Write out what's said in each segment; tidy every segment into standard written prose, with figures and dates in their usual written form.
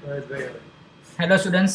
Hello students.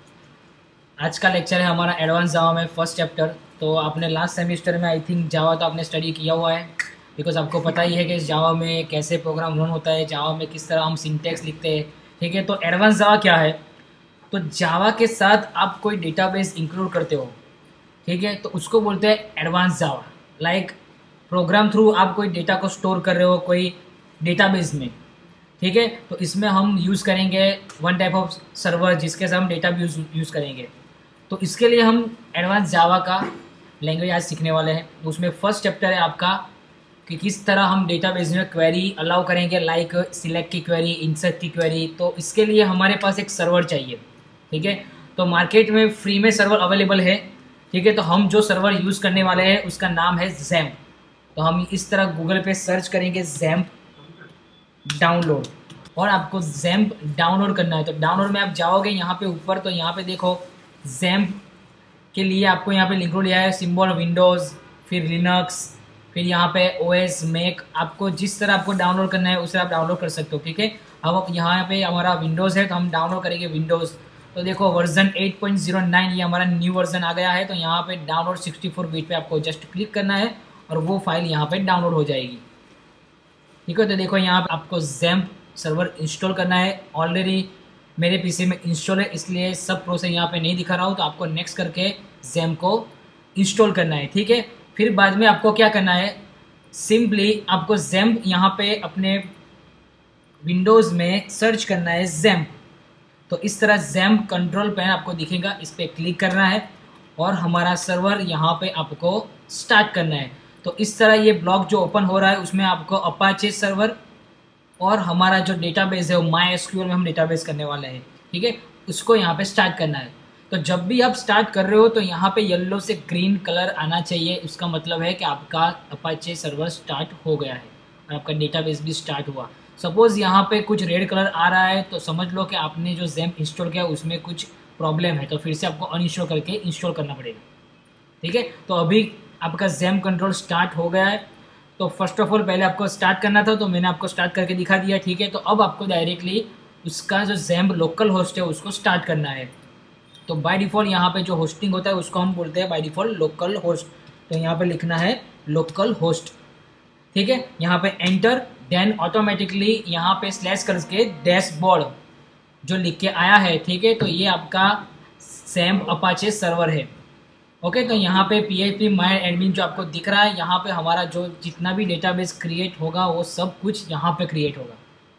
आज का lecture है हमारा एडवांस जावा में फर्स्ट चैप्टर। तो आपने लास्ट सेमेस्टर में आई थिंक जावा तो आपने स्टडी किया हुआ है, बिकॉज आपको पता ही है कि जावा में कैसे प्रोग्राम रन होता है, जावा में किस तरह हम सिंटैक्स लिखते हैं। ठीक है, तो एडवांस जावा क्या है? तो जावा के साथ आप कोई डेटाबेस इंक्लूड करते हो, ठीक है, तो उसको बोलते हैं advance Java. Like program through आप कोई डेटा को स्टोर कर रहे हो कोई डेटाबेस में, ठीक है, तो इसमें हम यूज़ करेंगे वन टाइप ऑफ सर्वर जिसके साथ हम डेटा भी यूज़ करेंगे। तो इसके लिए हम एडवांस जावा का लैंग्वेज आज सीखने वाले हैं। तो उसमें फर्स्ट चैप्टर है आपका कि किस तरह हम डेटाबेस में क्वेरी अलाउ करेंगे, लाइक सिलेक्ट की क्वेरी, इंसर्ट की क्वेरी। तो इसके लिए हमारे पास एक सर्वर चाहिए, ठीक है। तो मार्केट में फ्री में सर्वर अवेलेबल है, ठीक है। तो हम जो सर्वर यूज़ करने वाले हैं उसका नाम है जैम्प। तो हम इस तरह गूगल पे सर्च करेंगे जैम्प डाउनलोड, और आपको जैम्प डाउनलोड करना है। तो डाउनलोड में आप जाओगे यहाँ पे ऊपर, तो यहाँ पे देखो जैम्प के लिए आपको यहाँ पे लिंक लिया है सिंबल विंडोज़, फिर लिनक्स, फिर यहाँ पे ओएस मैक। आपको जिस तरह आपको डाउनलोड करना है उसे आप डाउनलोड कर सकते हो, ठीक है। अब यहाँ पे हमारा विंडोज़ है तो हम डाउनलोड करेंगे विंडोज़। तो देखो वर्जन 8.09 ये हमारा न्यू वर्जन आ गया है। तो यहाँ पे डाउनलोड 64 बिट पे आपको जस्ट क्लिक करना है और वो फाइल यहाँ पे डाउनलोड हो जाएगी, ठीक है। तो देखो यहाँ पे आपको जैम्प सर्वर इंस्टॉल करना है। ऑलरेडी मेरे पीसी में इंस्टॉल है, इसलिए सब प्रोसेस यहाँ पे नहीं दिखा रहा हूँ। तो आपको नेक्स्ट करके जैम्प को इंस्टॉल करना है, ठीक है। फिर बाद में आपको क्या करना है, सिंपली आपको जैम्प यहाँ पे अपने विंडोज़ में सर्च करना है जैम्प। तो इस तरह जैम्प कंट्रोल पैन आपको दिखेगा, इस पर क्लिक करना है और हमारा सर्वर यहाँ पे आपको स्टार्ट करना है। तो इस तरह ये ब्लॉक जो ओपन हो रहा है उसमें आपको अपाचे सर्वर और हमारा जो डेटाबेस है वो माई एसक्यूएल में हम डेटाबेस करने वाले हैं, ठीक है, उसको यहाँ पे स्टार्ट करना है। तो जब भी आप स्टार्ट कर रहे हो तो यहाँ पे येलो से ग्रीन कलर आना चाहिए, उसका मतलब है कि आपका अपाचे सर्वर स्टार्ट हो गया है और आपका डेटाबेस भी स्टार्ट हुआ। सपोज़ यहाँ पे कुछ रेड कलर आ रहा है तो समझ लो कि आपने जो जैम्प इंस्टॉल किया उसमें कुछ प्रॉब्लम है, तो फिर से आपको अनइंस्टॉल करके इंस्टॉल करना पड़ेगा, ठीक है। तो अभी आपका जैम्प कंट्रोल स्टार्ट हो गया है। तो फर्स्ट ऑफ ऑल पहले आपको स्टार्ट करना था, तो मैंने आपको स्टार्ट करके दिखा दिया, ठीक है। तो अब आपको डायरेक्टली उसका जो जैम्प लोकल होस्ट है उसको स्टार्ट करना है। तो बाय डिफ़ॉल्ट यहाँ पे जो होस्टिंग होता है उसको हम बोलते हैं बाय डिफ़ॉल्ट लोकल होस्ट। तो यहाँ पे लिखना है लोकल होस्ट, ठीक है। यहाँ पे एंटर, देन ऑटोमेटिकली यहाँ पे स्लैश करके डैशबोर्ड जो लिख के आया है, ठीक है। तो ये आपका जैम्प अपाचे सर्वर है, ओके। तो यहाँ पे PHP माई एडमिन जो आपको दिख रहा है, यहाँ पे हमारा जो जितना भी डेटाबेस क्रिएट होगा वो सब कुछ यहाँ पे क्रिएट होगा,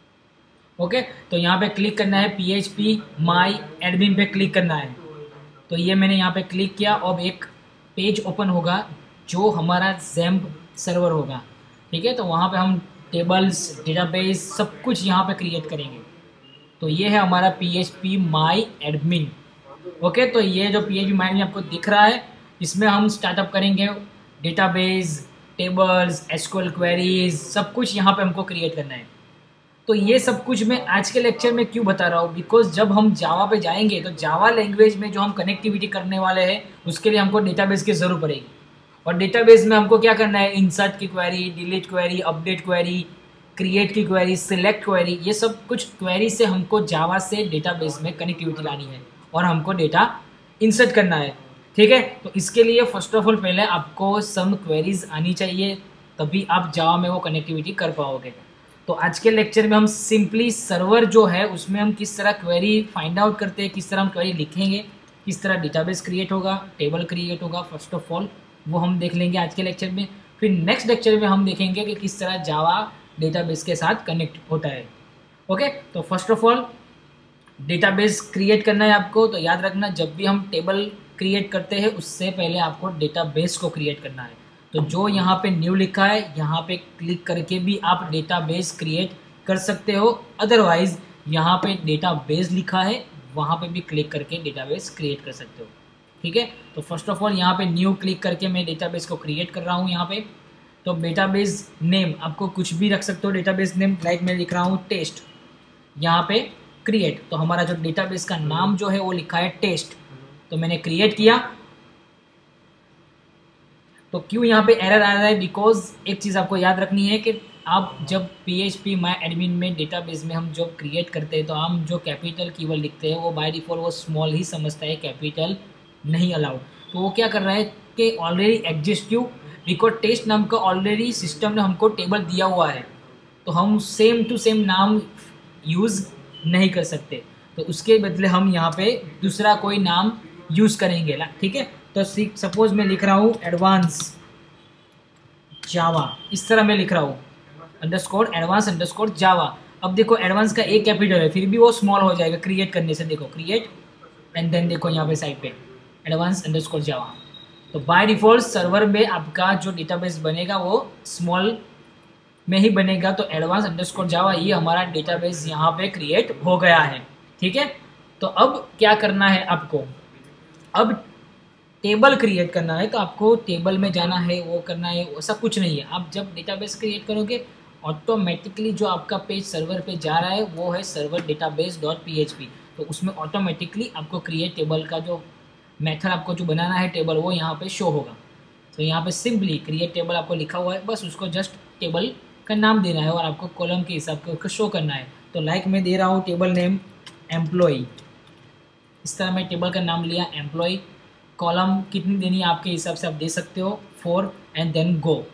ओके। तो यहाँ पे क्लिक करना है, PHP माई एडमिन पे क्लिक करना है। तो ये मैंने यहाँ पे क्लिक किया। अब एक पेज ओपन होगा जो हमारा जैम्प सर्वर होगा, ठीक है। तो वहाँ पे हम टेबल्स, डेटाबेस सब कुछ यहाँ पे क्रिएट करेंगे। तो ये है हमारा PHP माई एडमिन, ओके। तो ये जो PHP माई एडमिन आपको दिख रहा है इसमें हम स्टार्टअप करेंगे डेटाबेस, टेबल्स, एसक्यूएल क्वेरीज, सब कुछ यहाँ पे हमको क्रिएट करना है। तो ये सब कुछ मैं आज के लेक्चर में क्यों बता रहा हूँ, बिकॉज जब हम जावा पे जाएंगे तो जावा लैंग्वेज में जो हम कनेक्टिविटी करने वाले हैं उसके लिए हमको डेटाबेस की ज़रूरत पड़ेगी। और डेटाबेस में हमको क्या करना है, इंसर्ट की query, delete query, update query, create की क्वेरी, सिलेक्ट क्वेरी, ये सब कुछ क्वेरी से हमको जावा से डेटाबेस में कनेक्टिविटी लानी है और हमको डेटा इंसर्ट करना है, ठीक है। तो इसके लिए फर्स्ट ऑफ ऑल पहले आपको सम क्वेरीज आनी चाहिए, तभी आप जावा में वो कनेक्टिविटी कर पाओगे। तो आज के लेक्चर में हम सिंपली सर्वर जो है उसमें हम किस तरह क्वेरी फाइंड आउट करते हैं, किस तरह हम क्वेरी लिखेंगे, किस तरह डेटाबेस क्रिएट होगा, टेबल क्रिएट होगा, फर्स्ट ऑफ ऑल वो हम देख लेंगे आज के लेक्चर में। फिर नेक्स्ट लेक्चर में हम देखेंगे कि किस तरह जावा डेटाबेस के साथ कनेक्ट होता है, ओके। तो first of all database create करना है आपको। तो याद रखना, जब भी हम टेबल क्रिएट करते हैं उससे पहले आपको डेटाबेस को क्रिएट करना है। तो जो यहाँ पे न्यू लिखा है यहाँ पे क्लिक करके भी आप डेटाबेस क्रिएट कर सकते हो, अदरवाइज यहाँ पे डेटाबेस लिखा है वहाँ पे भी क्लिक करके डेटाबेस क्रिएट कर सकते हो, ठीक है। तो फर्स्ट ऑफ ऑल यहाँ पे न्यू क्लिक करके मैं डेटाबेस को क्रिएट कर रहा हूँ यहाँ पे। तो डेटाबेस नेम आपको कुछ भी रख सकते हो, डेटाबेस नेम लाइक मैं लिख रहा हूँ टेस्ट, यहाँ पे क्रिएट। तो हमारा जो डेटाबेस का नाम जो है वो लिखा है टेस्ट, तो मैंने क्रिएट किया। तो क्यों यहाँ पे एरर आ रहा है, बिकॉज एक चीज़ आपको याद रखनी है कि आप जब PHP माई एडमिन में डेटाबेस में हम जब क्रिएट करते हैं तो हम जो कैपिटल कीवर्ड लिखते हैं वो बाय डिफ़ॉल्ट वो स्मॉल ही समझता है, कैपिटल नहीं अलाउड। तो वो क्या कर रहा है कि ऑलरेडी एग्जिस्टिव रिकॉर्ड टेस्ट नाम का ऑलरेडी सिस्टम ने हमको टेबल दिया हुआ है, तो हम सेम टू सेम नाम यूज़ नहीं कर सकते। तो उसके बदले हम यहाँ पे दूसरा कोई नाम यूज़ करेंगे। ठीक है, तो सपोज मैं लिख रहा हूँ एडवांस जावा, इस तरह मैं लिख रहा हूँ अंडरस्कोर एडवांस अंडरस्कोर जावा। अब देखो एडवांस का एक कैपिटल है, फिर भी वो स्मॉल हो जाएगा क्रिएट करने से। देखो क्रिएट एंड देन देखो यहाँ पे साइड पे एडवांस अंडरस्कोर जावा। तो बाय डिफ़ॉल्ट सर्वर में आपका जो डेटाबेस बनेगा वो स्मॉल में ही बनेगा। तो एडवांस अंडरस्कोर जावा ये हमारा डेटाबेस यहाँ पे क्रिएट हो गया है। ठीक है, तो अब क्या करना है आपको, अब टेबल क्रिएट करना है। तो आपको टेबल में जाना है, वो करना है, ऐसा कुछ नहीं है। आप जब डेटाबेस क्रिएट करोगे ऑटोमेटिकली जो आपका पेज सर्वर पे जा रहा है वो है सर्वर डेटाबेस डॉट PHP। तो उसमें ऑटोमेटिकली आपको क्रिएट टेबल का जो मेथड आपको जो बनाना है टेबल वो यहाँ पे शो होगा। तो यहाँ पे सिंपली क्रिएट टेबल आपको लिखा हुआ है, बस उसको जस्ट टेबल का नाम देना है और आपको कॉलम के हिसाब से उसको शो करना है। तो लाइक मैं दे रहा हूँ टेबल नेम एम्प्लॉई, इस तरह मैं टेबल का नाम लिया एम्प्लॉई। कॉलम कितनी देनी है आपके हिसाब से आप दे सकते हो 4 एंड देन गो।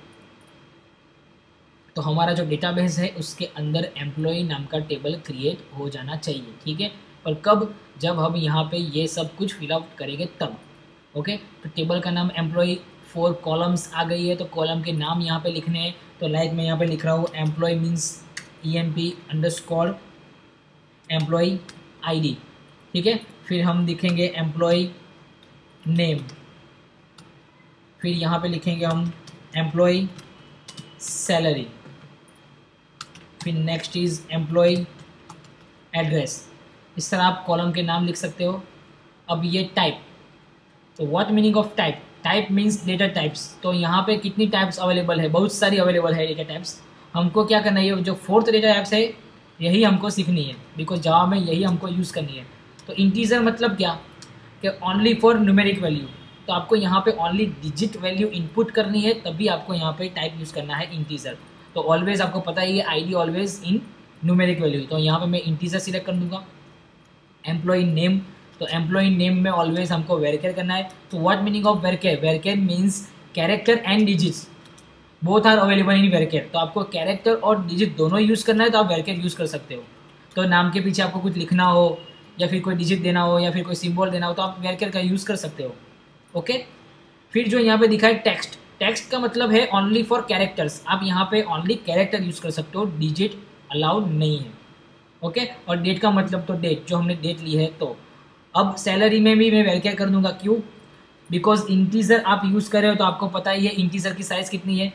तो हमारा जो डेटाबेस है उसके अंदर एम्प्लॉई नाम का टेबल क्रिएट हो जाना चाहिए। ठीक है, पर कब, जब हम यहाँ पे ये सब कुछ फिलअप करेंगे तब। ओके, तो टेबल का नाम एम्प्लॉई, 4 कॉलम्स आ गई है तो कॉलम के नाम यहाँ पे लिखने हैं। तो लाइक मैं यहाँ पे लिख रहा हूँ employee means EMP underscore employee ID। ठीक है, फिर हम लिखेंगे एम्प्लॉय नेम, फिर यहाँ पे लिखेंगे हम एम्प्लॉय सैलरी, फिर नेक्स्ट इज़ एम्प्लॉय एड्रेस। इस तरह आप कॉलम के नाम लिख सकते हो। अब ये टाइप, तो what meaning of type, type means data types. तो यहाँ पे कितनी टाइप्स अवेलेबल है, बहुत सारी अवेलेबल है डेटा टाइप्स। हमको क्या करना है, जो 4th डेटा टाइप्स है यही हमको सीखनी है, बिकॉज जावा में यही हमको यूज़ करनी है। तो इंटीजर मतलब क्या, कि ओनली फॉर न्यूमेरिक वैल्यू। तो आपको यहाँ पे ओनली डिजिट वैल्यू इनपुट करनी है, तभी आपको यहाँ पे टाइप यूज़ करना है इंटीजर। तो ऑलवेज आपको पता ही है ID always in numeric value. तो यहाँ पे मैं इंटीजर सिलेक्ट कर दूँगा। एम्प्लॉय नेम, तो एम्प्लॉय नेम में ऑलवेज हमको वेरकेयर करना है। तो what meaning of varchar, varchar means character and digits both are available in varchar. तो आपको कैरेक्टर और डिजिट दोनों यूज़ करना है तो आप वेरकेयर यूज़ कर सकते हो। तो नाम के पीछे आपको कुछ लिखना हो या फिर कोई डिजिट देना हो या फिर कोई सिंबल देना हो तो आप वेरकेयर का यूज़ कर सकते हो। ओके, फिर जो यहाँ पे दिखा है टेक्स्ट, टेक्स्ट का मतलब है ओनली फॉर कैरेक्टर्स। आप यहाँ पे ओनली कैरेक्टर यूज़ कर सकते हो, डिजिट अलाउड नहीं है। ओके, और डेट का मतलब तो डेट, जो हमने डेट ली है। तो अब सैलरी में भी मैं वेरकेयर कर दूंगा, क्यों, बिकॉज इंटीजर आप यूज़ कर रहे हो तो आपको पता ही है इंटीजर की साइज़ कितनी है,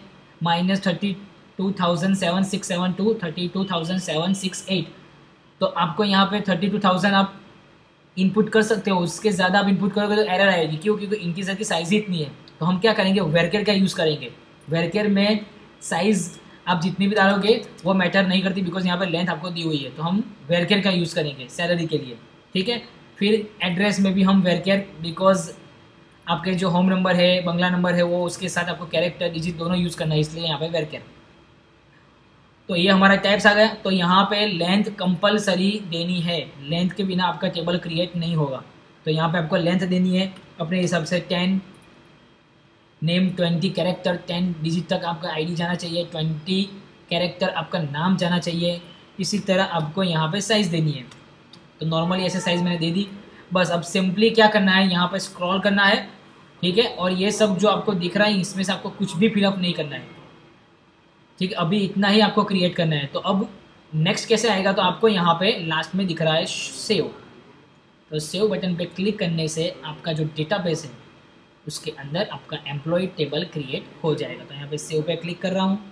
-32,767 टू 32,768। तो आपको यहाँ पे 32,000 आप इनपुट कर सकते हो, उसके ज़्यादा आप इनपुट करोगे तो एरर आएगी। क्यों, क्योंकि इंटीजर की साइज़ ही इतनी है। तो हम क्या करेंगे, वेरकेयर का यूज़ करेंगे। वेरकेयर में साइज़ आप जितनी भी डालोगे वो मैटर नहीं करती, बिकॉज यहाँ पे लेंथ आपको दी हुई है। तो हम वेरकेयर का यूज़ करेंगे सैलरी के लिए। ठीक है, फिर एड्रेस में भी हम वेरकेयर, बिकॉज आपके जो होम नंबर है, बंगला नंबर है, वो उसके साथ आपको कैरेक्टर डिजिट दोनों यूज़ करना है, इसलिए यहाँ पे वेरकेयर। तो ये हमारा टाइप्स आ गया। तो यहाँ पे लेंथ कंपलसरी देनी है, लेंथ के बिना आपका टेबल क्रिएट नहीं होगा। तो यहाँ पे आपको लेंथ देनी है अपने हिसाब से 10, नेम 20 कैरेक्टर, 10 डिजिट तक आपका ID जाना चाहिए, 20 कैरेक्टर आपका नाम जाना चाहिए। इसी तरह आपको यहाँ पे साइज़ देनी है। तो नॉर्मली ऐसे साइज़ मैंने दे दी। बस अब सिंपली क्या करना है, यहाँ पे स्क्रॉल करना है। ठीक है, और ये सब जो आपको दिख रहा है इसमें से आपको कुछ भी फिलअप नहीं करना है। ठीक है, अभी इतना ही आपको क्रिएट करना है। तो अब नेक्स्ट कैसे आएगा, तो आपको यहाँ पे लास्ट में दिख रहा है सेव। तो सेव बटन पे क्लिक करने से आपका जो डेटाबेस है उसके अंदर आपका एम्प्लॉय टेबल क्रिएट हो जाएगा। तो यहाँ पे सेव पे क्लिक कर रहा हूँ।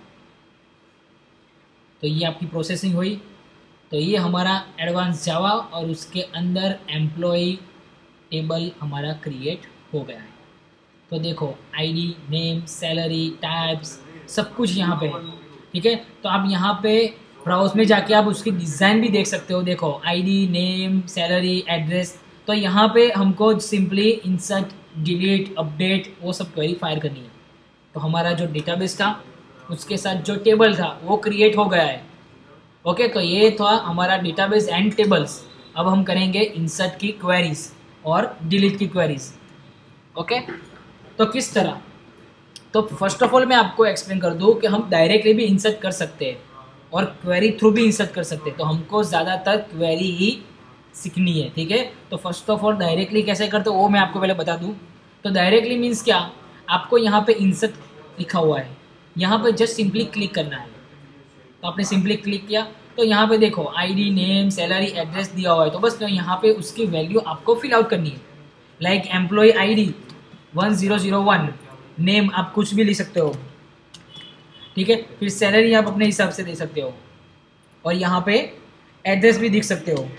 तो ये आपकी प्रोसेसिंग हुई। तो ये हमारा एडवांस जावा और उसके अंदर एम्प्लॉय टेबल हमारा क्रिएट हो गया है। तो देखो ID, नेम, सैलरी, टाइप्स सब कुछ यहाँ पे है। ठीक है, तो आप यहाँ पे ब्राउज में जाके आप उसकी डिज़ाइन भी देख सकते हो। देखो ID, नेम, सैलरी, एड्रेस। तो यहाँ पे हमको सिंपली इंसर्ट, डिलीट, अपडेट वो सब क्वेरी फायर करनी है। तो हमारा जो डेटाबेस था उसके साथ जो टेबल था वो क्रिएट हो गया है। ओके, तो ये था हमारा डेटाबेस एंड टेबल्स। अब हम करेंगे इंसर्ट की क्वेरीज और डिलीट की क्वेरीज। ओके, तो किस तरह, तो फर्स्ट ऑफ ऑल मैं आपको एक्सप्लेन कर दूँ कि हम डायरेक्टली भी इंसर्ट कर सकते हैं और क्वेरी थ्रू भी इंसर्ट कर सकते हैं। तो हमको ज़्यादातर क्वेरी ही सीखनी है, ठीक है। तो फर्स्ट ऑफ ऑल डायरेक्टली कैसे करते हो वो मैं आपको पहले बता दूँ। तो डायरेक्टली मीन्स क्या, आपको यहाँ पे इंसर्ट लिखा हुआ है, यहाँ पे जस्ट सिंपली क्लिक करना है। तो आपने सिंपली क्लिक किया तो यहाँ पे देखो आईडी, नेम, सैलरी, एड्रेस दिया हुआ है। तो बस तो यहाँ पे उसकी वैल्यू आपको फिल आउट करनी है। लाइक एम्प्लॉय आईडी 1001, नेम आप कुछ भी लिख सकते हो, ठीक है। फिर सैलरी आप अपने हिसाब से दे सकते हो और यहाँ पे एड्रेस भी दिख सकते हो।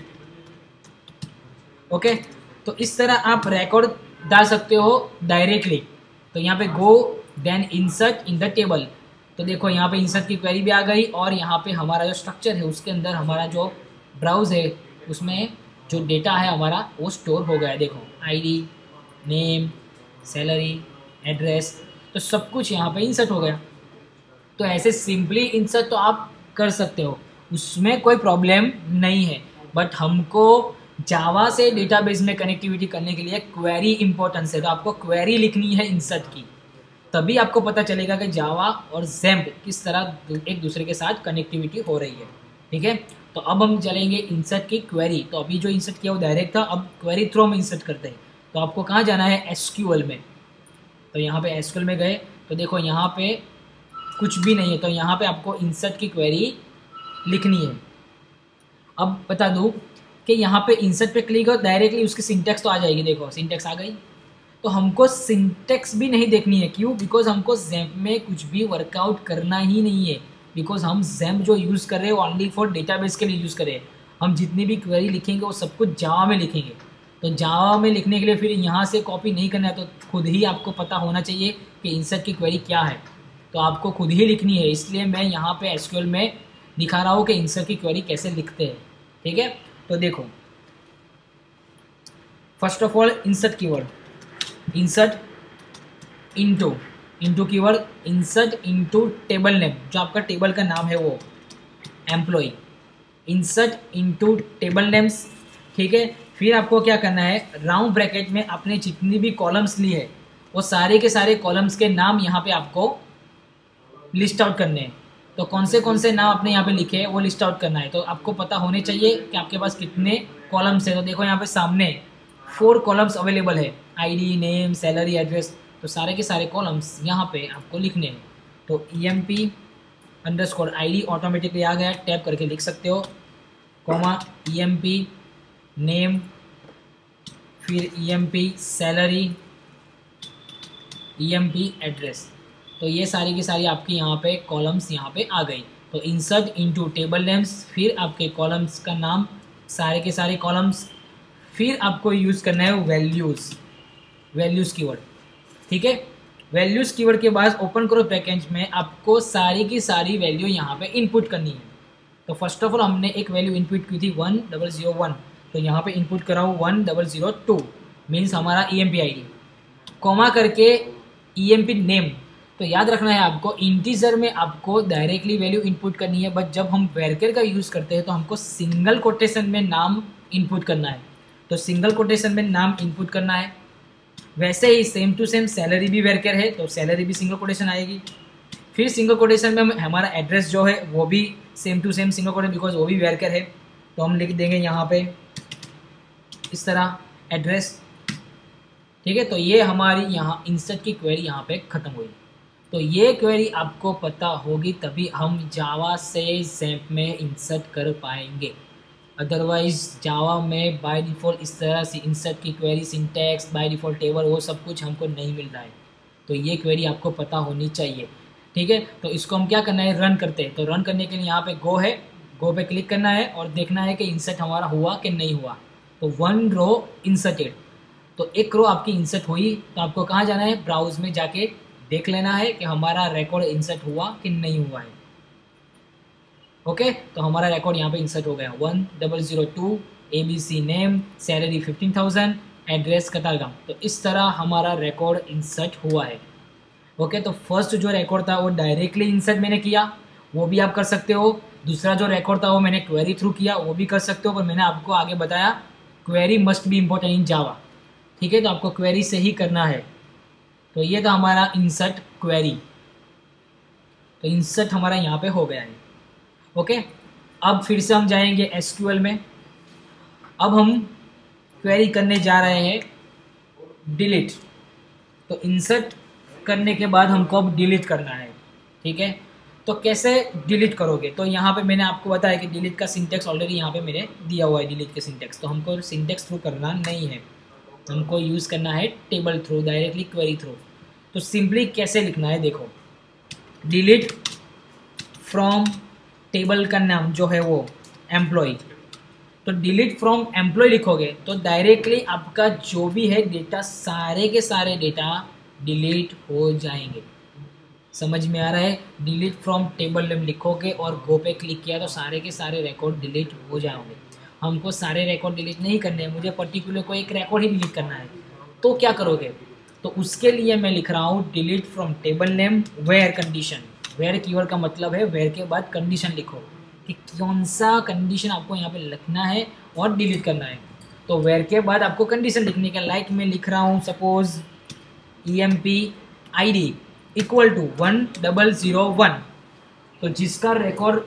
ओके, तो इस तरह आप रिकॉर्ड डाल सकते हो डायरेक्टली। तो यहाँ पे go then insert in the table. तो देखो यहाँ पे इंसर्ट की क्वेरी भी आ गई और यहाँ पे हमारा जो स्ट्रक्चर है उसके अंदर हमारा जो ब्राउज है उसमें जो डेटा है हमारा वो स्टोर हो गया है। देखो आईडी, नेम, सैलरी, एड्रेस, तो सब कुछ यहाँ पे इंसर्ट हो गया। तो ऐसे सिंपली इंसर्ट तो आप कर सकते हो, उसमें कोई प्रॉब्लम नहीं है। बट हमको जावा से डेटाबेस में कनेक्टिविटी करने के लिए क्वेरी इंपॉर्टेंस है। तो आपको क्वेरी लिखनी है इंसर्ट की, तभी आपको पता चलेगा कि जावा और ज़ैम्प किस तरह एक दूसरे के साथ कनेक्टिविटी हो रही है, ठीक है। तो अब हम चलेंगे इंसर्ट की क्वेरी। तो अभी जो इंसर्ट किया वो डायरेक्ट था, अब क्वेरी थ्रू हम इंसर्ट करते हैं। तो आपको कहाँ जाना है, एसक्यूएल में। तो यहाँ पे एसक्यूएल में गए तो देखो यहाँ पे कुछ भी नहीं है, तो यहाँ पे आपको इंसर्ट की क्वेरी लिखनी है। अब बता दूँ कि यहाँ पे इंसर्ट पे क्लिक हो डायरेक्टली उसकी सिंटेक्स तो आ जाएगी। देखो सिंटेक्स आ गई। तो हमको सिंटेक्स भी नहीं देखनी है, क्यों, बिकॉज हमको ज़ैम्प में कुछ भी वर्कआउट करना ही नहीं है। बिकॉज हम ज़ैम्प जो यूज़ कर रहे हैं ओनली फॉर डेटाबेस के लिए यूज़ कर रहे हैं। हम जितनी भी क्वेरी लिखेंगे वो सब कुछ जावा में लिखेंगे। तो जावा में लिखने के लिए फिर यहाँ से कॉपी नहीं करना है, तो खुद ही आपको पता होना चाहिए कि इंसर्ट की क्वेरी क्या है। तो आपको खुद ही लिखनी है, इसलिए मैं यहाँ पे एसक्यूएल में दिखा रहा हूँ कि इंसर्ट की क्वेरी कैसे लिखते हैं, ठीक है। तो देखो first of all insert keyword, insert into keyword, insert into table name, जो आपका टेबल का नाम है वो employee, insert into table names, ठीक है। फिर आपको क्या करना है, राउंड ब्रैकेट में आपने जितनी भी कॉलम्स ली है वो सारे के सारे कॉलम्स के नाम यहाँ पे आपको लिस्ट आउट करने हैं। तो कौन से नाम आपने यहाँ पे लिखे हैं वो लिस्ट आउट करना है। तो आपको पता होने चाहिए कि आपके पास कितने कॉलम्स हैं। तो देखो यहाँ पे सामने 4 कॉलम्स अवेलेबल है, आईडी, नेम, सैलरी, एड्रेस। तो सारे के सारे कॉलम्स यहाँ पे आपको लिखने हैं। तो EMP_ID ऑटोमेटिकली आ गया, टैप करके लिख सकते हो, कॉमा EMP नेम, फिर EMP सैलरी, EMP एड्रेस। तो ये सारी की सारी आपकी यहाँ पे कॉलम्स यहाँ पे आ गई। तो इंसर्ट इनटू टेबल नेम्स, फिर आपके कॉलम्स का नाम, सारे के सारे कॉलम्स। फिर आपको यूज़ करना है वैल्यूज़ कीवर्ड, ठीक है। वैल्यूज़ कीवर्ड के बाद ओपन करो पैकेज में, आपको सारी की सारी वैल्यू यहाँ पे इनपुट करनी है। तो फर्स्ट ऑफ ऑल हमने एक वैल्यू इनपुट की थी 1001, तो यहाँ पे इनपुट कराऊँ 1002 मीन्स हमारा EMP ID, कॉमा करके EMP नेम। तो याद रखना है आपको, इंटीजर में आपको डायरेक्टली वैल्यू इनपुट करनी है, बट जब हम वैरकर का यूज़ करते हैं तो हमको सिंगल कोटेशन में नाम इनपुट करना है। तो सिंगल कोटेशन में नाम इनपुट करना है। वैसे ही सेम टू सेम सैलरी भी वैरकर है, तो सैलरी भी सिंगल कोटेशन आएगी। फिर सिंगल कोटेशन में हमारा एड्रेस जो है वो भी same to same single quotation, because वो भी वैरकर है। तो हम लिख देंगे यहाँ पे इस तरह एड्रेस, ठीक है। तो ये हमारी यहाँ इंसर्ट की क्वेरी यहाँ पे ख़त्म हुई। तो ये क्वेरी आपको पता होगी तभी हम जावा से ज़ैम्प में इंसर्ट कर पाएंगे। अदरवाइज़ जावा में बाय डिफ़ॉल्ट इस तरह से इंसर्ट की query, syntax, by default table, वो सब कुछ हमको नहीं मिल रहा है। तो ये क्वेरी आपको पता होनी चाहिए, ठीक है। तो इसको हम क्या करना है, रन करते हैं। तो रन करने के लिए यहाँ पे गो है, गो पे क्लिक करना है और देखना है कि इंसर्ट हमारा हुआ कि नहीं हुआ। तो 1 रो इंसर्टेड, तो एक रो आपकी इंसर्ट हुई। तो आपको कहाँ जाना है, ब्राउज में जाके देख लेना है कि हमारा रिकॉर्ड इंसर्ट हुआ कि नहीं हुआ है। ओके, तो हमारा रिकॉर्ड यहाँ पे इंसर्ट हो गया 1002, ABC name, salary 15,000, address Katargam. तो इस तरह हमारा रिकॉर्ड इंसर्ट हुआ है। ओके, तो फर्स्ट जो रिकॉर्ड था वो डायरेक्टली इंसर्ट मैंने किया, वो भी आप कर सकते हो। दूसरा जो रिकॉर्ड था वो मैंने क्वेरी थ्रू किया, वो भी कर सकते हो। पर मैंने आपको आगे बताया query must be important in Java, ठीक है, तो आपको क्वेरी से ही करना है। तो ये था हमारा इंसर्ट क्वेरी, तो इंसर्ट हमारा यहाँ पे हो गया है। ओके, अब फिर से हम जाएंगे एसक्यूएल में। अब हम क्वेरी करने जा रहे हैं डिलीट। तो इंसर्ट करने के बाद हमको अब डिलीट करना है, ठीक है। तो कैसे डिलीट करोगे, तो यहाँ पे मैंने आपको बताया कि डिलीट का सिंटेक्स ऑलरेडी यहाँ पे मैंने दिया हुआ है, डिलीट के सिंटेक्स। तो हमको सिंटेक्स थ्रू करना नहीं है, हमको यूज़ करना है table through, directly query through. तो सिंपली कैसे लिखना है देखो, डिलीट फ्रॉम टेबल का नाम जो है वो एम्प्लॉय। तो डिलीट फ्रॉम एम्प्लॉय लिखोगे तो डायरेक्टली आपका जो भी है डेटा, सारे के सारे डेटा डिलीट हो जाएंगे। समझ में आ रहा है? डिलीट फ्रॉम टेबल नेम लिखोगे और गो पे क्लिक किया तो सारे के सारे रिकॉर्ड डिलीट हो जाएंगे। हमको सारे रिकॉर्ड डिलीट नहीं करने हैं, मुझे पर्टिकुलर को एक रिकॉर्ड ही डिलीट करना है। तो क्या करोगे, तो उसके लिए मैं लिख रहा हूँ delete from table name where condition. Where keyword का मतलब है वेयर के बाद कंडीशन लिखो कि कौन सा कंडीशन आपको यहाँ पे लिखना है और डिलीट करना है। तो वेयर के बाद आपको कंडीशन लिखने का, लाइक मैं लिख रहा हूँ suppose EMP ID equal to 1001। तो जिसका रिकॉर्ड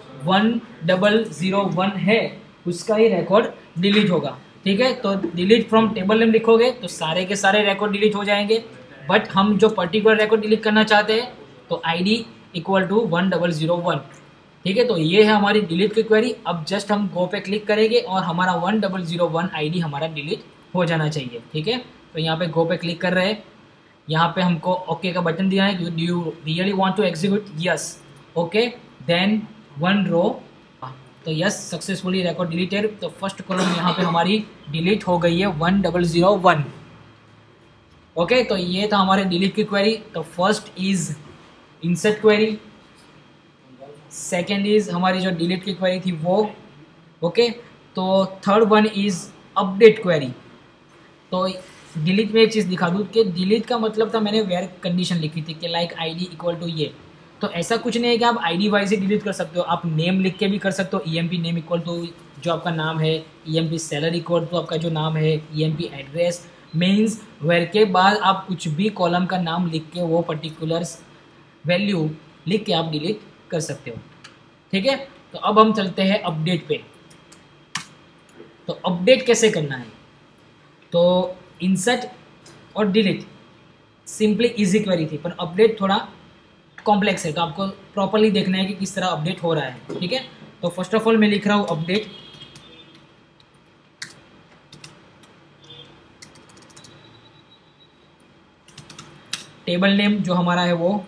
1001 है उसका ही रिकॉर्ड डिलीट होगा, ठीक है। तो डिलीट फ्रॉम टेबल नेम लिखोगे तो सारे के सारे रिकॉर्ड डिलीट हो जाएंगे। बट हम जो पर्टिकुलर रिकॉर्ड डिलीट करना चाहते हैं तो ID इक्वल टू 1001, ठीक है। तो ये है हमारी डिलीट की क्वेरी। अब जस्ट हम गो पे क्लिक करेंगे और हमारा 1001 ID हमारा डिलीट हो जाना चाहिए, ठीक है। तो यहाँ पे गो पे क्लिक कर रहे हैं, यहाँ पे हमको ओके का बटन दिया है, do you really want to execute, yes, okay, then one row. तो यस, सक्सेसफुली रिकॉर्ड डिलीटेड। तो फर्स्ट कॉलम यहाँ पे हमारी डिलीट हो गई है 1001। ओके, तो ये था हमारे डिलीट की क्वेरी। तो first is insert query, second is हमारी जो डिलीट की क्वेरी थी वो, ओके। तो third one is update query. तो डिलीट में एक चीज़ दिखा दूँ कि डिलीट का मतलब था, मैंने वेयर कंडीशन लिखी थी कि लाइक ID इक्वल टू ये। तो ऐसा कुछ नहीं है कि आप ID वाइज ही डिलीट कर सकते हो, आप नेम लिख के भी कर सकते हो। EMP नेम इक्वल टू जो आपका नाम है, EMP सैलरी इक्वल टू आपका जो नाम है, EMP एड्रेस मीन्स वेयर के बाद आप कुछ भी कॉलम का नाम लिख के वो पर्टिकुलर्स वैल्यू लिख के आप डिलीट कर सकते हो, ठीक है। तो अब हम चलते हैं अपडेट पे। तो अपडेट कैसे करना है, तो इंसर्ट और डिलीट सिंपली इजी क्वेरी थी, पर अपडेट थोड़ा कॉम्प्लेक्स है। तो आपको प्रॉपरली देखना है कि किस तरह अपडेट हो रहा है, ठीक है। तो फर्स्ट ऑफ ऑल मैं लिख रहा हूँ अपडेट, टेबल नेम जो हमारा है वो,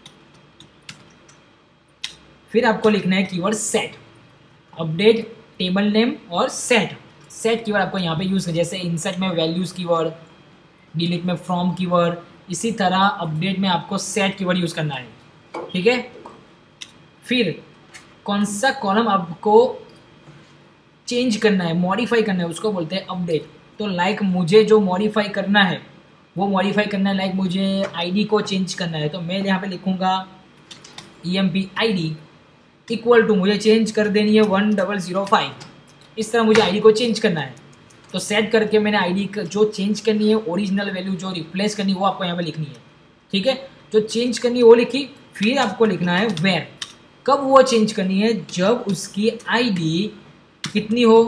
फिर आपको लिखना है keyword set. Update table name और सेट कीवर्ड आपको यहाँ पे यूज़ कर, जैसे इंसर्ट में वैल्यूज़ कीवर्ड, डिलीट में फ्रॉम कीवर्ड, इसी तरह अपडेट में आपको सेट कीवर्ड यूज़ करना है, ठीक है। फिर कौन सा कॉलम आपको चेंज करना है, मॉडिफाई करना है, उसको बोलते हैं अपडेट। तो लाइक मुझे जो मॉडिफाई करना है वो मॉडिफाई करना है, लाइक मुझे ID को चेंज करना है, तो मैं यहाँ पे लिखूँगा EMP ID इक्वल टू, मुझे चेंज कर देनी है 1005। इस तरह मुझे ID को चेंज करना है। तो सेट करके मैंने ID जो चेंज करनी है, ओरिजिनल वैल्यू जो रिप्लेस करनी है वो आपको यहाँ पे लिखनी है, ठीक है। जो चेंज करनी है वो लिखी, फिर आपको लिखना है वेयर। कब वो चेंज करनी है, जब उसकी ID कितनी हो,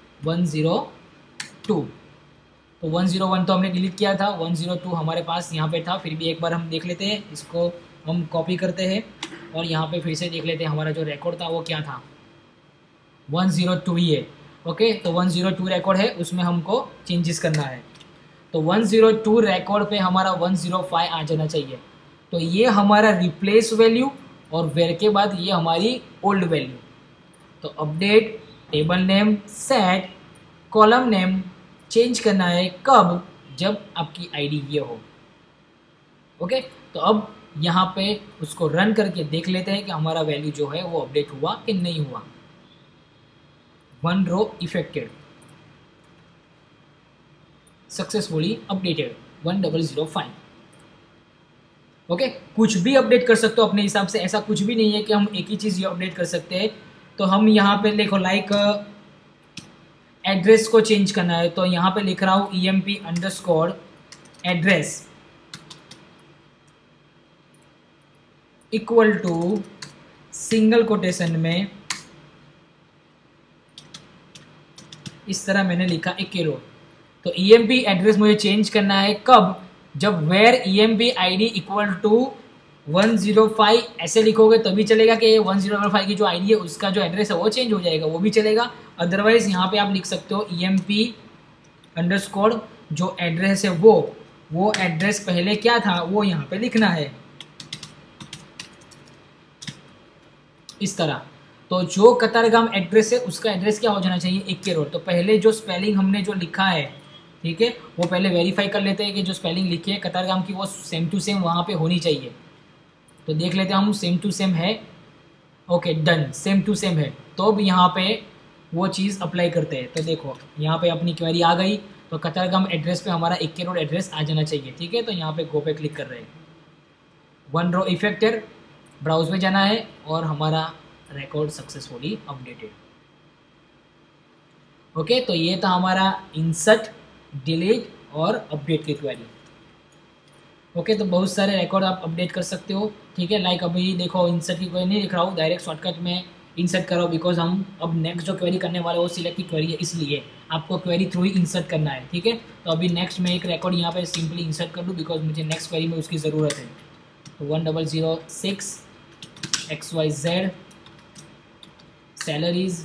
102। तो 101 तो हमने डिलीट किया था, 102 हमारे पास यहाँ पे था। फिर भी एक बार हम देख लेते हैं, इसको हम कॉपी करते हैं और यहाँ पे फिर से देख लेते हैं हमारा जो रिकॉर्ड था वो क्या था, 102 ही है, ओके। तो 102 रिकॉर्ड है, उसमें हमको चेंजेस करना है। तो 102 रिकॉर्ड पे हमारा 105 आ जाना चाहिए। तो ये हमारा रिप्लेस वैल्यू और वेयर के बाद ये हमारी ओल्ड वैल्यू। तो update table name set column name change करना है कब, जब आपकी ID ये हो, ओके। तो अब यहाँ पे उसको रन करके देख लेते हैं कि हमारा वैल्यू जो है वो अपडेट हुआ कि नहीं हुआ। 1 row affected, successfully updated 1005। Okay, कुछ भी अपडेट कर सकते हो अपने हिसाब से, ऐसा कुछ भी नहीं है कि हम एक ही चीज़ अपडेट कर सकते हैं। तो हम यहाँ पे देखो लाइक एड्रेस को चेंज करना है, तो यहाँ पे लिख रहा हूँ EMP_ address equal to single quotation में इस तरह मैंने लिखा एक केरो। तो EMP एड्रेस मुझे चेंज करना है कब, जब where EMP ID equal to 105 ऐसे लिखोगे तभी चलेगा कि 1005 की जो आईडी है उसका जो एड्रेस है वो चेंज हो जाएगा, वो भी चलेगा। अदरवाइज यहाँ पे आप लिख सकते हो EMP_ जो एड्रेस है वो एड्रेस पहले क्या था वो यहाँ पे लिखना है इस तरह। तो जो कतारगाम एड्रेस है उसका एड्रेस क्या हो जाना चाहिए 1 करोड़। तो पहले जो स्पेलिंग हमने जो लिखा है, ठीक है, वो पहले वेरीफाई कर लेते हैं कि जो स्पेलिंग लिखी है कतारगाम की वो सेम टू सेम वहाँ पे होनी चाहिए। तो देख लेते हैं हम सेम टू सेम है, okay done, same to same है। तो अब यहाँ पे वो चीज़ अप्लाई करते हैं। तो देखो यहाँ पे अपनी क्वेरी आ गई, तो कतारगाम एड्रेस पे हमारा 1 करोड़ एड्रेस आ जाना चाहिए, ठीक है। तो यहाँ पे गो पे क्लिक कर रहे हैं, 1 रो इफेक्टर ब्राउज में जाना है और हमारा रिकॉर्ड सक्सेसफुली अपडेटेड। ओके, तो ये था हमारा इंसर्ट, डिलीट और अपडेट की क्वेरी। ओके, तो बहुत सारे रिकॉर्ड आप अपडेट कर सकते हो, ठीक है। लाइक अभी देखो इंसर्ट की क्वेरी नहीं लिख रहा हूँ, डायरेक्ट शॉर्टकट में इंसर्ट करो, बिकॉज हम अब नेक्स्ट जो क्वेरी करने वाले वो सिलेक्ट की क्वेरी है, इसलिए आपको क्वेरी थ्रू ही इंसर्ट करना है, ठीक है। तो अभी नेक्स्ट मैं एक रिकॉर्ड यहाँ पे सिंपली इंसर्ट कर दूँ बिकॉज मुझे नेक्स्ट क्वेरी में उसकी ज़रूरत है। तो 1006 XYZ सैलरीज,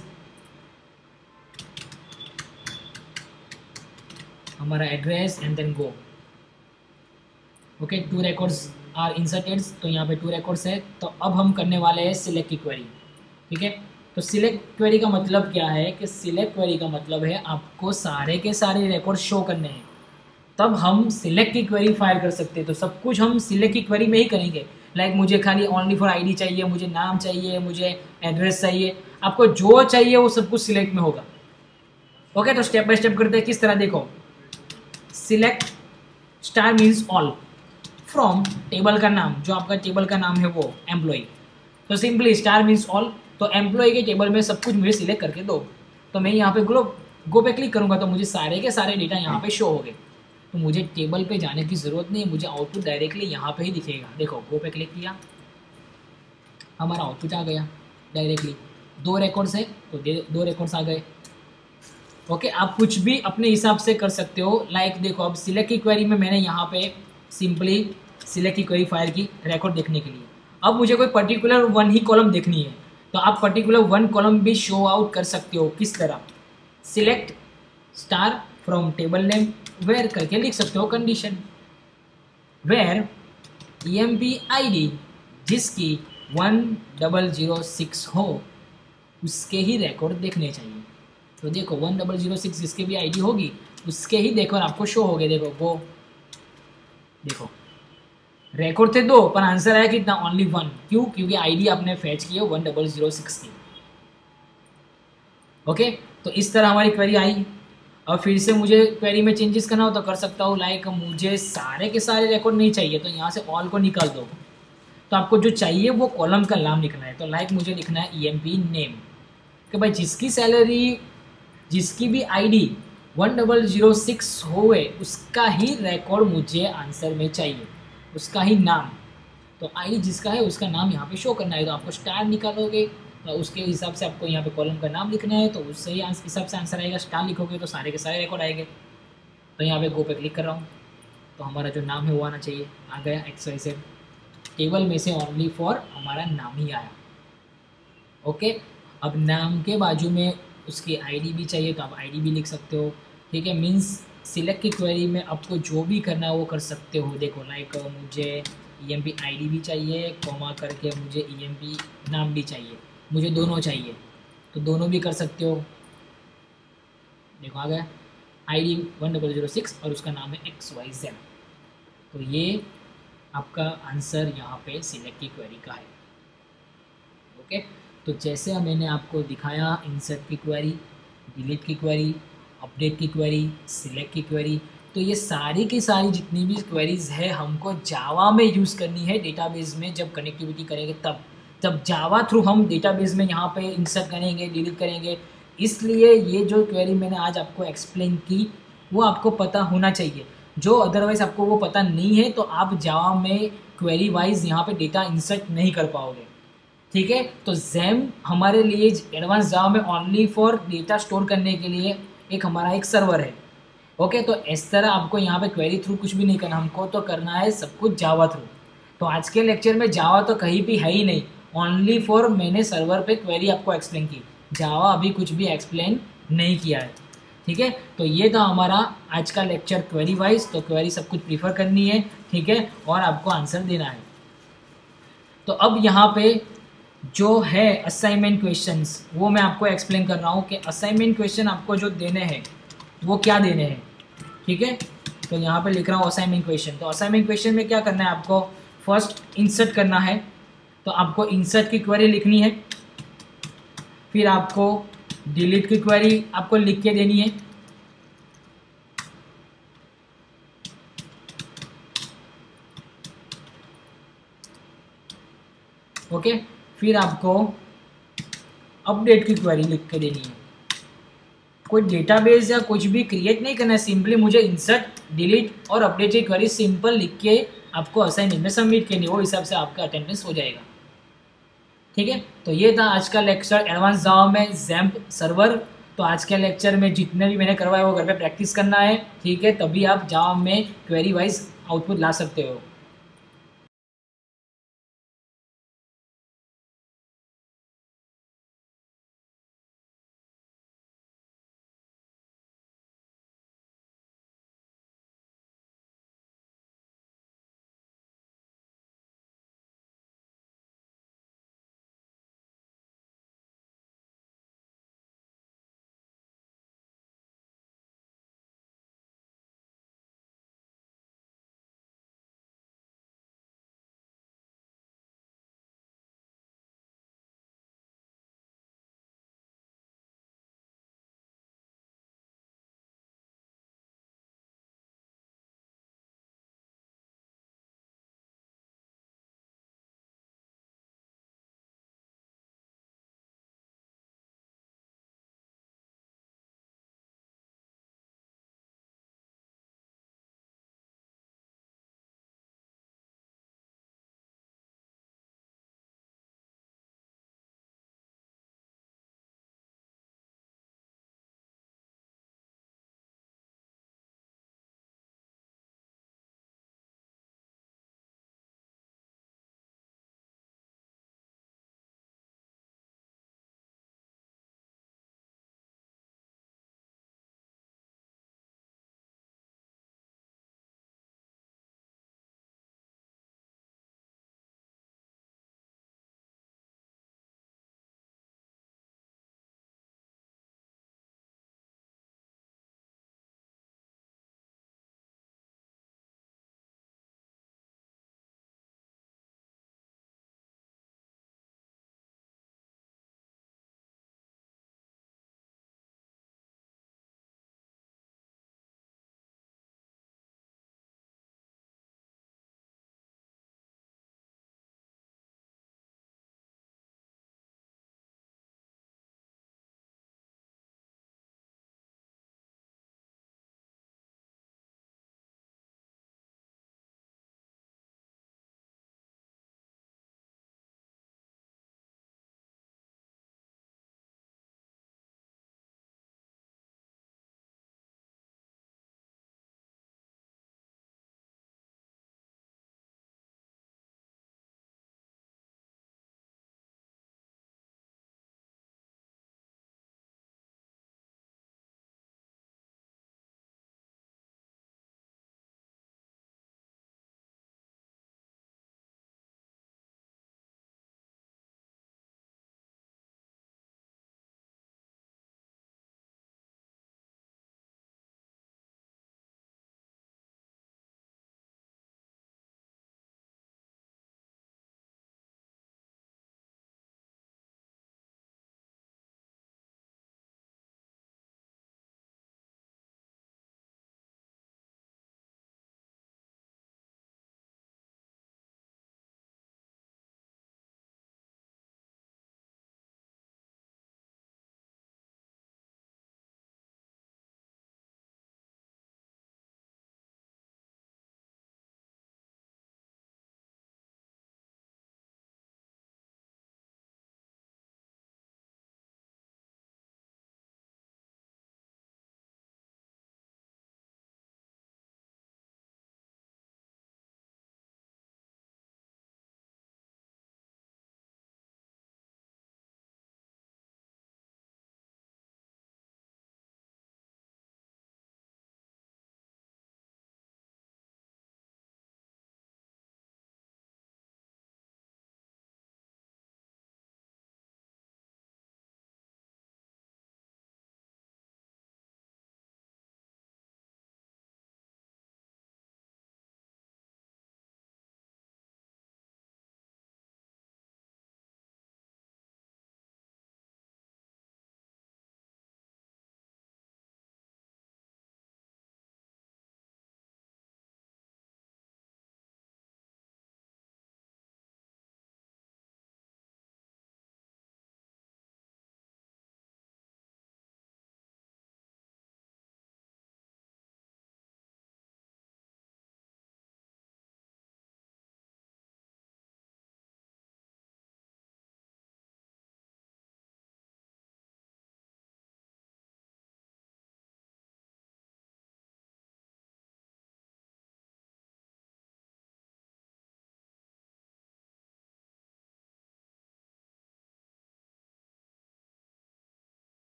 हमारा address and then go. Okay, 2 records are inserted, तो यहाँ पे 2 रिकॉर्ड्स है। तो अब हम करने वाले हैं सिलेक्ट की क्वेरी, ठीक है। तो सिलेक्ट क्वेरी का मतलब क्या है कि सिलेक्ट क्वेरी का मतलब है आपको सारे के सारे रिकॉर्ड शो करने हैं, तब हम सिलेक्ट की क्वेरी फायर कर सकते हैं। तो सब कुछ हम सिलेक्ट की क्वेरी में ही करेंगे। लाइक मुझे खाली ओनली फॉर आईडी चाहिए, मुझे नाम चाहिए, मुझे एड्रेस चाहिए, आपको जो चाहिए वो सब कुछ सिलेक्ट में होगा। ओके, तो स्टेप बाय स्टेप करते हैं किस तरह। देखो, select star means all from table का नाम, जो आपका टेबल का नाम है वो एम्प्लॉय, तो सिंपली स्टार मीन्स ऑल। तो एम्प्लॉय के टेबल में सब कुछ मुझे सिलेक्ट करके दो। तो मैं यहाँ पे गो पे क्लिक करूँगा तो मुझे सारे के सारे डेटा यहाँ पे शो हो गए। तो मुझे टेबल पे जाने की ज़रूरत नहीं है, मुझे आउटपुट डायरेक्टली यहाँ पे ही दिखेगा। देखो गो पे क्लिक किया, हमारा आउटपुट आ गया डायरेक्टली। 2 रिकॉर्ड्स है तो 2 रिकॉर्ड्स आ गए। ओके, आप कुछ भी अपने हिसाब से कर सकते हो। लाइक देखो, अब सिलेक्ट की क्वेरी में मैंने यहाँ पे सिंपली सिलेक्ट की क्वेरी फायर की रिकॉर्ड देखने के लिए। अब मुझे कोई पर्टिकुलर 1 ही कॉलम देखनी है, तो आप पर्टिकुलर 1 कॉलम भी शो आउट कर सकते हो। किस तरह, select star from table name where करके लिख सकते हो कंडीशन, वेयर EMP ID जिसकी 1006 हो उसके ही रिकॉर्ड देखने चाहिए। तो देखो 1006 जिसके भी आईडी होगी उसके ही देखो आपको शो हो गए। देखो वो देखो रिकॉर्ड थे 2 पर आंसर आया कितना, ओनली 1। क्यों, क्योंकि आईडी आपने फैच की है 1006 की। ओके, तो इस तरह हमारी क्वेरी आई। और फिर से मुझे क्वेरी में चेंजेस करना हो तो कर सकता हूँ। लाइक मुझे सारे के सारे रिकॉर्ड नहीं चाहिए, तो यहाँ से ऑल को निकाल दो। तो आपको जो चाहिए वो कॉलम का नाम लिखना है। तो लाइक मुझे लिखना है EMP नेम, कि भाई जिसकी सैलरी, जिसकी भी आईडी 1006 होए उसका ही रिकॉर्ड मुझे आंसर में चाहिए, उसका ही नाम। तो आईडी जिसका है उसका नाम यहाँ पे शो करना है। तो आपको स्टार निकालोगे तो उसके हिसाब से आपको यहाँ पे कॉलम का नाम लिखना है, तो उससे ही हिसाब से आंसर आएगा। स्टार लिखोगे तो सारे के सारे रिकॉर्ड आएंगे। तो यहाँ पे गो पे क्लिक कर रहा हूँ, तो हमारा जो नाम है वो आना चाहिए, आ गया XYZ। टेबल में से ओनली फॉर हमारा नाम ही आया। ओके, अब नाम के बाजू में उसकी आईडी भी चाहिए तो आप आईडी भी लिख सकते हो, ठीक है। मीन्स सिलेक्ट की क्वेरी में आपको जो भी करना है वो कर सकते हो। देखो लाइक मुझे EMP ID भी चाहिए, कॉमा करके मुझे EMP नाम भी चाहिए, मुझे दोनों चाहिए तो दोनों भी कर सकते हो। देखो आ गया ID 1006 और उसका नाम है XYZ। तो ये आपका आंसर यहाँ पे सिलेक्ट की क्वेरी का है। ओके, तो जैसे मैंने आपको दिखाया इंसर्ट की क्वेरी, डिलीट की क्वेरी, अपडेट की क्वेरी, सिलेक्ट की क्वेरी, तो ये सारी की सारी जितनी भी क्वेरीज़ है हमको जावा में यूज़ करनी है डेटाबेस में। जब कनेक्टिविटी करेंगे तब जावा थ्रू हम डेटाबेस में यहाँ पे इंसर्ट करेंगे, डिलीट करेंगे। इसलिए ये जो क्वेरी मैंने आज आपको एक्सप्लेन की वो आपको पता होना चाहिए। जो अदरवाइज़ आपको वो पता नहीं है तो आप जावा में क्वेरी वाइज यहाँ पे डेटा इंसर्ट नहीं कर पाओगे। ठीक है, तो जैम हमारे लिए एडवांस जावा में ओनली फॉर डेटा स्टोर करने के लिए एक हमारा एक सर्वर है। ओके, तो इस तरह आपको यहाँ पे क्वेरी थ्रू कुछ भी नहीं करना, हमको तो करना है सब कुछ जावा थ्रू। तो आज के लेक्चर में जावा तो कहीं भी है ही नहीं, ओनली फॉर मैंने सर्वर पे क्वेरी आपको एक्सप्लेन की, जावा अभी कुछ भी एक्सप्लेन नहीं किया है। ठीक है, तो ये था हमारा आज का लेक्चर क्वेरी वाइज। तो क्वेरी सब कुछ प्रीफर करनी है, ठीक है, और आपको आंसर देना है। तो अब यहाँ पे जो है असाइनमेंट क्वेश्चंस वो मैं आपको एक्सप्लेन कर रहा हूँ कि असाइनमेंट क्वेश्चन आपको जो देने हैं वो क्या देने हैं। ठीक है, तो यहाँ पे लिख रहा हूँ असाइनमेंट क्वेश्चन। तो असाइनमेंट क्वेश्चन में क्या करना है, आपको फर्स्ट इंसर्ट करना है। तो आपको इंसर्ट की क्वेरी लिखनी है, फिर आपको डिलीट की क्वेरी आपको लिख के देनी है। ओके, फिर आपको अपडेट की क्वेरी लिख के देनी है। कोई डेटाबेस या कुछ भी क्रिएट नहीं करना है, सिंपली मुझे इंसर्ट, डिलीट और अपडेट की क्वेरी सिंपल लिख के आपको असाइनमेंट में सबमिट करनी है। वो हिसाब से आपका अटेंडेंस हो जाएगा। ठीक है, तो ये था आज का लेक्चर एडवांस जावा में जैम्प सर्वर। तो आज के लेक्चर में जितने भी मैंने करवाया वो घर पे प्रैक्टिस करना है। ठीक है, तभी आप जावा में क्वेरी वाइज आउटपुट ला सकते हो।